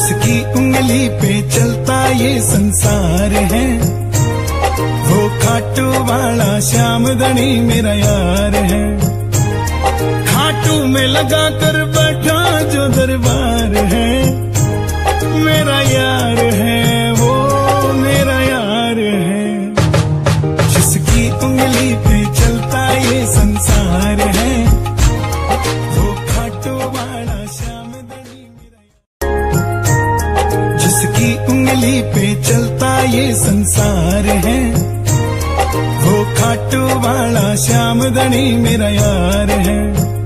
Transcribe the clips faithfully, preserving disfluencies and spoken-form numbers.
जिसकी उंगली पे चलता ये संसार है, वो खाटू वाला श्याम धनी मेरा यार है। खाटू में लगा कर बैठा जो दरबार है, मेरा यार है, वो मेरा यार है। जिसकी उंगली पे चलता ये संसार है, वो खाटू वाला श्याम धनी मेरा यार। जिसकी उंगली पे चलता ये संसार है, वो खाटू वाला श्याम धनी मेरा यार है।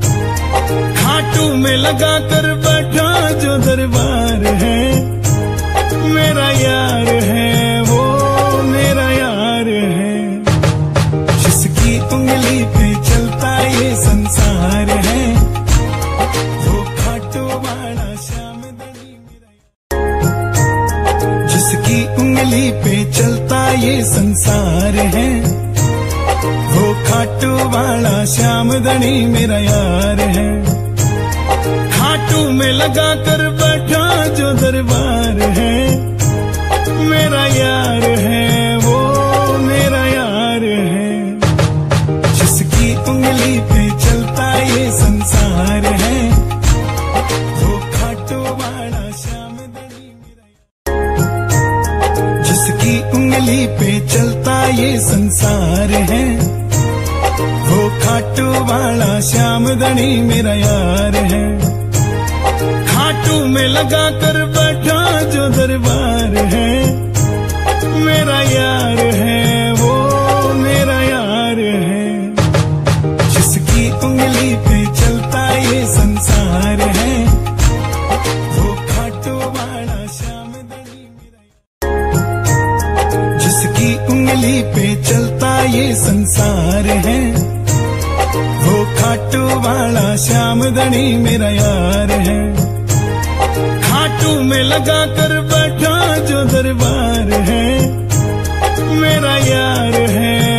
खाटू में लगा कर बैठा जो दरबार है, मेरा यार है, वो मेरा यार है। जिसकी उंगली पे चलता ये संसार है, वो खाटू वाला श्याम धनी मेरा यार। जिसकी उंगली पे चलता ये संसार है, वो खाटू वाला श्याम धनी मेरा यार है। खाटू में लगा कर बैठा जो दरबार है, मेरा यार है, वो मेरा यार है। जिसकी उंगली पे चलता ये संसार है, वो खाटू वाला श्याम धनी मेरा यार। जिसकी उंगली पे चलता ये संसार है, वो खाटू वाला श्याम धनी मेरा यार है। खाटू में लगा कर बैठा जो दरबार है, मेरा यार है, वो मेरा यार है। जिसकी उंगली पे चलता ये संसार है, वो खाटू वाला श्याम धनी मेरा यार। जिसकी उंगली पे चलता ये संसार है, वो खाटू वाला श्याम धनी मेरा यार है। खाटू में लगा कर बैठा जो दरबार है, मेरा यार है,